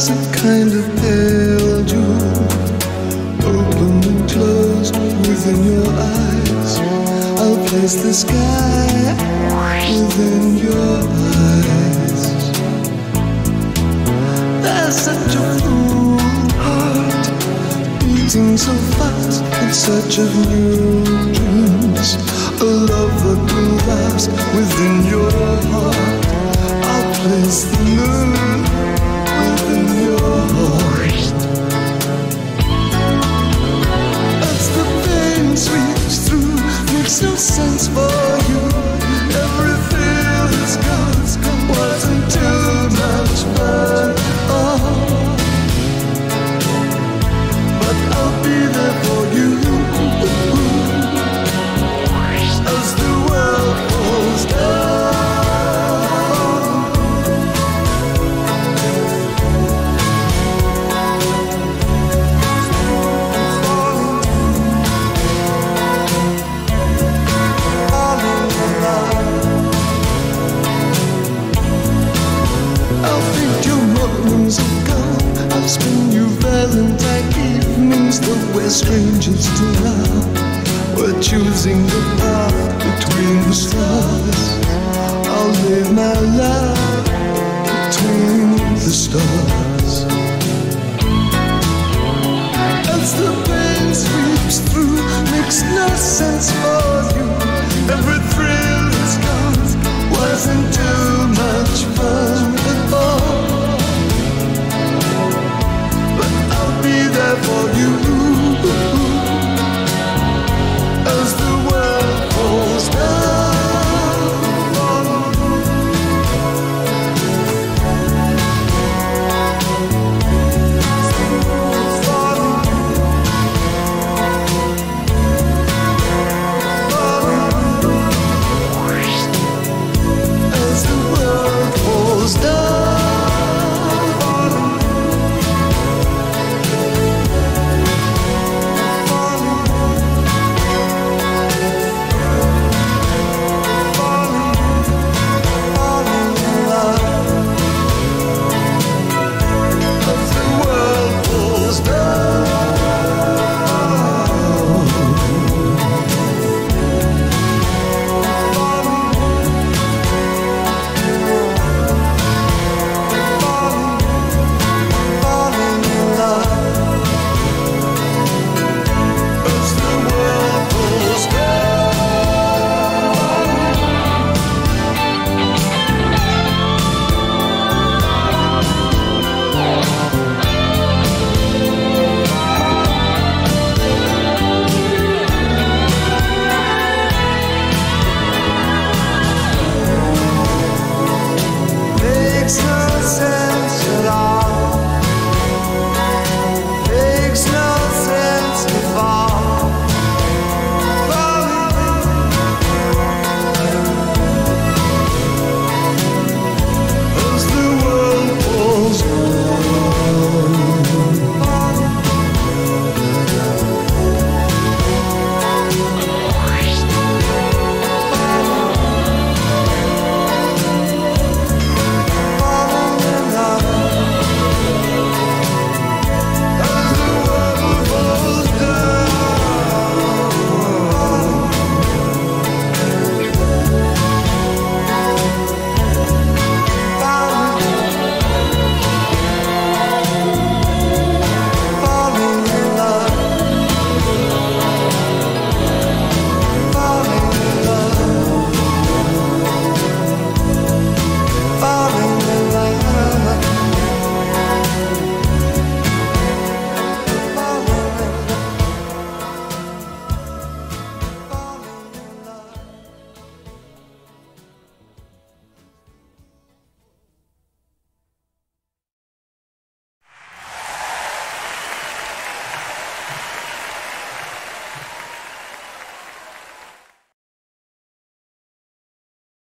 kind of pale jewel, open and closed within your eyes. I'll place the sky within your eyes. There's such a full heart beating so fast in search of new dreams, a love that will last within your heart. I'll place the moon within your heart. As the pain sweeps through, makes no sense for you. Every feel is gone, wasn't too much fun. Oh, but I'll be there for you as the world falls down. I'll think your mornings are gone. I'll spend you Valentine evenings, though we're strangers to love. We're choosing the path between the stars. I'll live my love between the stars. As the pain sweeps through, makes no sense for